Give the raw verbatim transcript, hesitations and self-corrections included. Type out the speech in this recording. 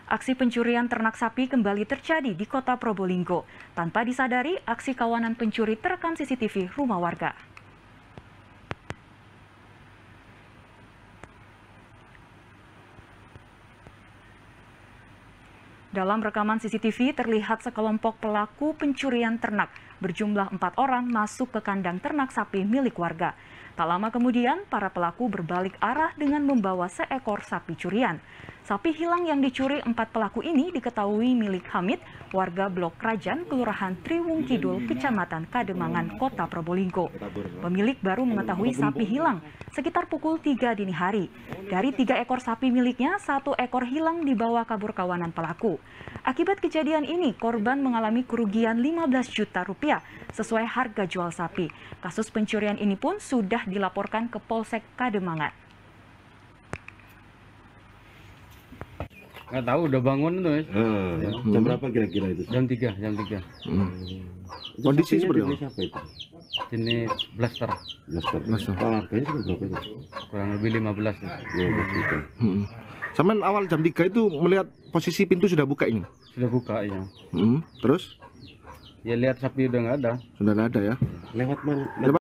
Aksi pencurian ternak sapi kembali terjadi di kota Probolinggo. Tanpa disadari, aksi kawanan pencuri terekam C C T V rumah warga. Dalam rekaman C C T V terlihat sekelompok pelaku pencurian ternak berjumlah empat orang masuk ke kandang ternak sapi milik warga. Tak lama kemudian, para pelaku berbalik arah dengan membawa seekor sapi curian. Sapi hilang yang dicuri empat pelaku ini diketahui milik Hamid, warga Blok Krajan, Kelurahan Triwung Kidul, Kecamatan Kademangan, Kota Probolinggo. Pemilik baru mengetahui sapi hilang sekitar pukul tiga dini hari. Dari tiga ekor sapi miliknya, satu ekor hilang dibawa kabur kawanan pelaku. Akibat kejadian ini, korban mengalami kerugian lima belas juta rupiah sesuai harga jual sapi. Kasus pencurian ini pun sudah dilaporkan ke Polsek Kademangan. Nggak tahu, udah bangun tuh ya. Ah, ya. Jam berapa kira-kira itu? Jam tiga, jam tiga. Hmm. Kondisi seperti apa? apa? Siapa itu? Jenis blaster, Blaster. Blaster. Kalau harganya sudah berapa itu? kurang lebih lima belas. Ya. lima belas juta. Hmm. Saman awal jam tiga itu melihat posisi pintu sudah buka ini. Sudah buka ya. Hmm. Terus Ya lihat sapi udah nggak ada. sudah nggak ada ya. Lewat mana?